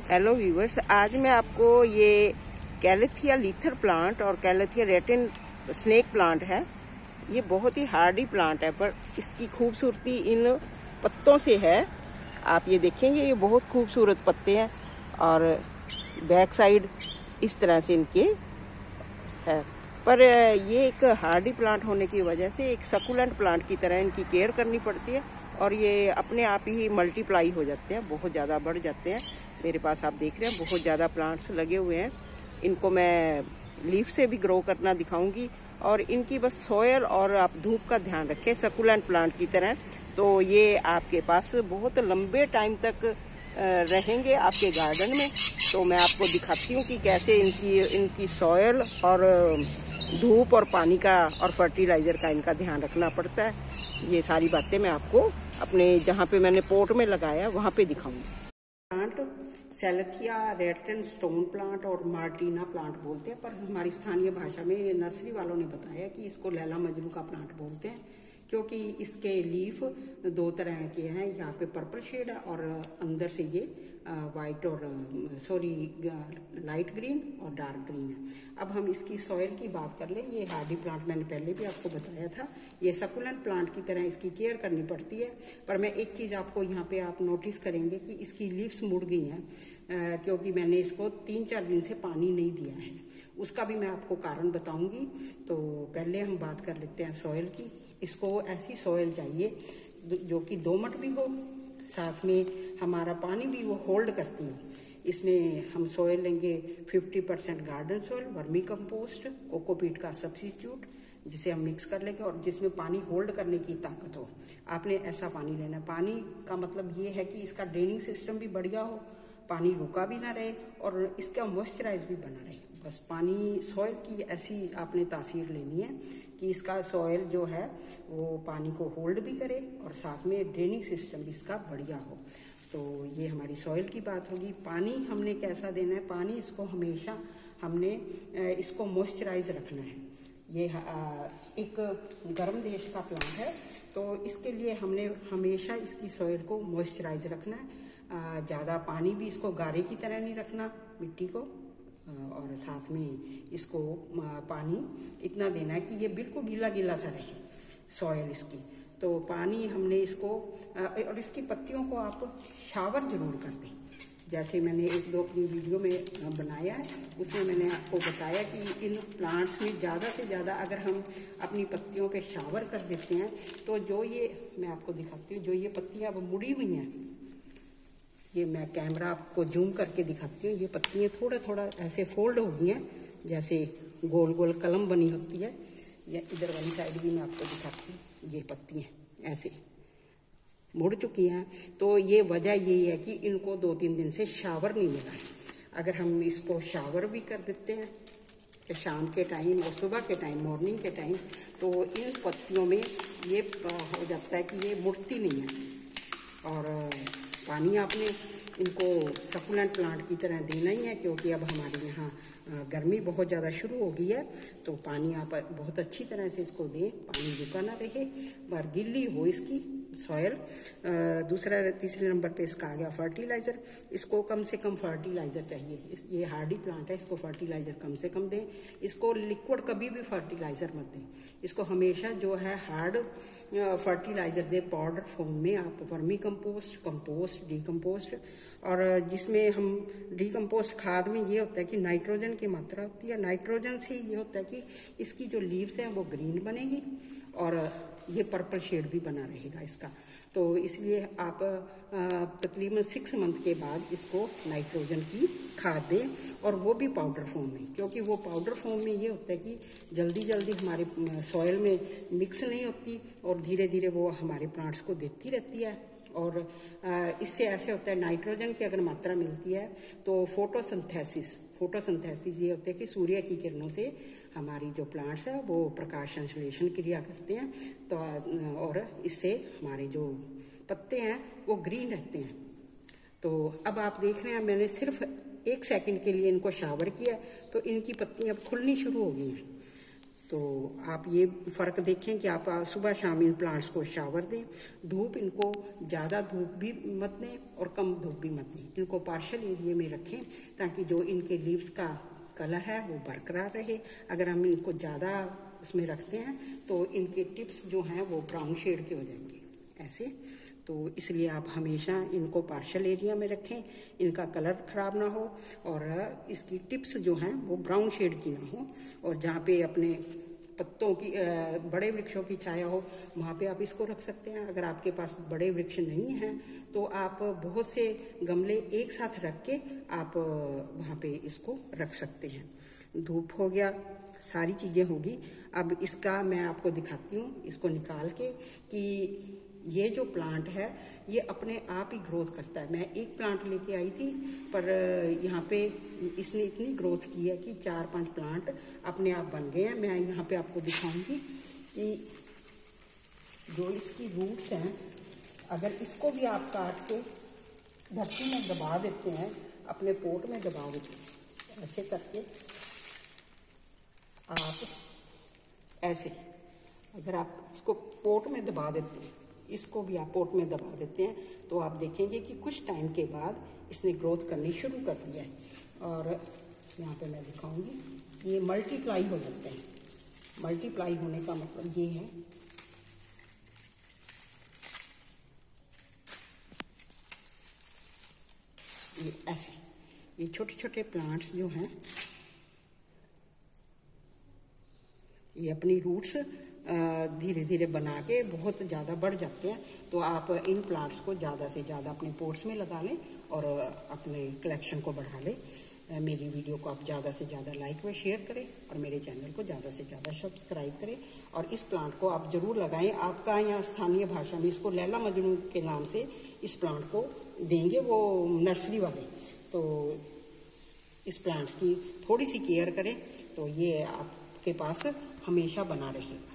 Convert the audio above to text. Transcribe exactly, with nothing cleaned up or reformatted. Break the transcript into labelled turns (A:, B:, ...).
A: Hello viewers, आज मैं आपको ये कैलेथिया लीथर प्लांट और कैलेथिया रेटिन स्नेक प्लांट है। ये बहुत ही हार्डी प्लांट है, पर इसकी खूबसूरती इन पत्तों से है। आप ये देखेंगे, ये बहुत खूबसूरत पत्ते हैं और बैक साइड इस तरह से इनके है। पर ये एक हार्डी प्लांट होने की वजह से एक सकुलेंट प्लांट की तरह इनकी केयर करनी पड़ती है और ये अपने आप ही मल्टीप्लाई हो जाते हैं, बहुत ज़्यादा बढ़ जाते हैं। मेरे पास आप देख रहे हैं बहुत ज़्यादा प्लांट्स लगे हुए हैं। इनको मैं लीफ से भी ग्रो करना दिखाऊंगी और इनकी बस सॉयल और आप धूप का ध्यान रखें सकुलेंट प्लांट की तरह, तो ये आपके पास बहुत लंबे टाइम तक रहेंगे आपके गार्डन में। तो मैं आपको दिखाती हूँ कि कैसे इनकी इनकी सॉयल और धूप और पानी का और फर्टिलाइजर का इनका ध्यान रखना पड़ता है। ये सारी बातें मैं आपको अपने जहाँ पे मैंने पोट में लगाया वहाँ पे दिखाऊंगी। प्लांट कैलेथिया रेटिन स्टोन प्लांट और मार्टिना प्लांट बोलते हैं, पर हमारी स्थानीय भाषा में नर्सरी वालों ने बताया कि इसको लैला मजनू का प्लांट बोलते हैं, क्योंकि इसके लीफ दो तरह के हैं। यहाँ पे पर्पल शेड है और अंदर से ये वाइट और सॉरी लाइट ग्रीन और डार्क ग्रीन है। अब हम इसकी सॉइल की बात कर लें। ये हार्डी प्लांट मैंने पहले भी आपको बताया था, ये सकुलेंट प्लांट की तरह इसकी केयर करनी पड़ती है। पर मैं एक चीज़ आपको यहाँ पे आप नोटिस करेंगे कि इसकी लीव्स मुड़ गई हैं, क्योंकि मैंने इसको तीन चार दिन से पानी नहीं दिया है। उसका भी मैं आपको कारण बताऊंगी। तो पहले हम बात कर लेते हैं सॉइल की। इसको ऐसी सॉइल चाहिए जो कि दोमट भी हो, साथ में हमारा पानी भी वो होल्ड करती हो। इसमें हम सॉइल लेंगे fifty percent garden soil, vermicompost, cocopeat का सब्स्टिट्यूट, जिसे हम मिक्स कर लेंगे और जिसमें पानी होल्ड करने की ताकत हो। आपने ऐसा पानी लेना है। पानी का मतलब ये है कि इसका ड्रेनिंग सिस्टम भी बढ़िया हो, पानी रुका भी ना रहे और इसका मॉइस्चराइज भी बना रहे। बस पानी सॉइल की ऐसी आपने तासीर लेनी है कि इसका सॉइल जो है वो पानी को होल्ड भी करे और साथ में ड्रेनिंग सिस्टम भी इसका बढ़िया हो। तो ये हमारी सॉइल की बात होगी। पानी हमने कैसा देना है? पानी इसको हमेशा हमने इसको मॉइस्चराइज रखना है। ये एक गर्म देश का प्लांट है, तो इसके लिए हमने हमेशा इसकी सॉइल को मॉइस्चराइज रखना है। ज़्यादा पानी भी इसको गारे की तरह नहीं रखना मिट्टी को, और साथ में इसको पानी इतना देना है कि ये बिल्कुल गीला गीला सा रहे सॉयल इसकी। तो पानी हमने इसको, और इसकी पत्तियों को आप शावर जरूर कर दें। जैसे मैंने एक दो अपनी वीडियो में बनाया है, उसमें मैंने आपको बताया कि इन प्लांट्स में ज़्यादा से ज़्यादा अगर हम अपनी पत्तियों के शावर कर देते हैं तो जो ये, मैं आपको दिखाती हूँ, जो ये पत्तियाँ अब मुड़ी हुई हैं, ये मैं कैमरा आपको जूम करके दिखाती हूँ। ये पत्तियाँ थोड़ा थोड़ा ऐसे फोल्ड हो गई हैं, जैसे गोल गोल कलम बनी होती है। या इधर वाली साइड भी मैं आपको दिखाती हूँ, ये पत्तियाँ ऐसे मुड़ चुकी हैं। तो ये वजह यही है कि इनको दो तीन दिन से शावर नहीं मिला है। अगर हम इसको शावर भी कर देते हैं कि शाम के टाइम और सुबह के टाइम, मॉर्निंग के टाइम, तो इन पत्तियों में ये हो जाता है कि ये मुड़ती नहीं है। और पानी आपने इनको सकुलेंट प्लांट की तरह देना ही है, क्योंकि अब हमारे यहाँ गर्मी बहुत ज़्यादा शुरू हो गई है। तो पानी आप बहुत अच्छी तरह से इसको दें, पानी रुका ना रहे, पर गिल्ली हो इसकी सॉयल। दूसरा तीसरे नंबर पे इसका आ गया फर्टिलाइज़र। इसको कम से कम फर्टिलाइज़र चाहिए। इस ये हार्डी प्लांट है, इसको फर्टिलाइज़र कम से कम दें। इसको लिक्विड कभी भी फर्टिलाइज़र मत दें। इसको हमेशा जो है हार्ड फर्टिलाइज़र दें, पाउडर फॉर्म में। आप वर्मी कंपोस्ट, कंपोस्ट, डीकम्पोस्ट, और जिसमें हम डीकम्पोस्ट खाद में ये होता है कि नाइट्रोजन की मात्रा होती है। नाइट्रोजन से ये होता है कि इसकी जो लीव्स हैं वो ग्रीन बनेगी और ये पर्पल शेड भी बना रहेगा इसका। तो इसलिए आप तकरीबन सिक्स मंथ के बाद इसको नाइट्रोजन की खाद दें, और वो भी पाउडर फॉर्म में, क्योंकि वो पाउडर फॉर्म में ये होता है कि जल्दी जल्दी हमारे सॉइल में मिक्स नहीं होती और धीरे धीरे वो हमारे प्लांट्स को देती रहती है। और इससे ऐसे होता है, नाइट्रोजन की अगर मात्रा मिलती है तो फोटोसिंथेसिस फोटोसिंथेसिस ये होता है कि सूर्य की किरणों से हमारी जो प्लांट्स है वो प्रकाश संश्लेषण क्रिया करते हैं, तो और इससे हमारे जो पत्ते हैं वो ग्रीन रहते हैं। तो अब आप देख रहे हैं, मैंने सिर्फ एक सेकंड के लिए इनको शावर किया तो इनकी पत्तियां अब खुलनी शुरू हो गई हैं।
B: तो आप ये फ़र्क देखें कि आप सुबह शाम इन प्लांट्स को शावर दें। धूप इनको ज़्यादा धूप भी मत दें और कम धूप भी मत दें। इनको पार्शियल एरिया में रखें ताकि जो इनके लीव्स का कलर है वो बरकरार रहे। अगर हम इनको ज़्यादा उसमें रखते हैं तो इनके टिप्स जो हैं वो ब्राउन शेड के हो जाएंगे ऐसे। तो इसलिए आप हमेशा इनको पार्शियल एरिया में रखें, इनका कलर ख़राब ना हो और इसकी टिप्स जो हैं वो ब्राउन शेड की ना हो। और जहाँ पे अपने पत्तों की बड़े वृक्षों की छाया हो वहाँ पे आप इसको रख सकते हैं। अगर आपके पास बड़े वृक्ष नहीं हैं तो आप बहुत से गमले एक साथ रख के आप वहाँ पे इसको रख सकते हैं। धूप हो गया, सारी चीज़ें होगी। अब इसका मैं आपको दिखाती हूँ इसको निकाल के कि ये जो प्लांट है ये अपने आप ही ग्रोथ करता है। मैं एक प्लांट लेके आई थी पर यहाँ पे इसने इतनी ग्रोथ की है कि चार पांच प्लांट अपने आप बन गए हैं। मैं यहाँ पे आपको दिखाऊंगी कि जो इसकी रूट्स हैं, अगर इसको भी आप काट के धरती में दबा देते हैं, अपने पोट में दबा देते हैं, ऐसे करके आप ऐसे अगर आप इसको पोट में दबा देते हैं, इसको भी आप पोट में दबा देते हैं तो आप देखेंगे कि कुछ टाइम के बाद इसने ग्रोथ करनी शुरू कर दिया है। और यहाँ पे मैं दिखाऊंगी ये मल्टीप्लाई हो जाते हैं। मल्टीप्लाई होने का मतलब ये है ये ऐसे, ये छोटे छोटे प्लांट्स जो हैं ये अपनी रूट्स धीरे धीरे बना के बहुत ज़्यादा बढ़ जाते हैं। तो आप इन प्लांट्स को ज़्यादा से ज़्यादा अपने पोट्स में लगा लें और अपने कलेक्शन को बढ़ा लें। मेरी वीडियो को आप ज़्यादा से ज़्यादा लाइक व शेयर करें और मेरे चैनल को ज़्यादा से ज़्यादा सब्सक्राइब करें। और इस प्लांट को आप ज़रूर लगाएं। आपका यहाँ स्थानीय भाषा में इसको लैला मजनू के नाम से इस प्लांट को देंगे वो नर्सरी वाले। तो इस प्लांट्स की थोड़ी सी केयर करें तो ये आपके पास हमेशा बना रहेगा।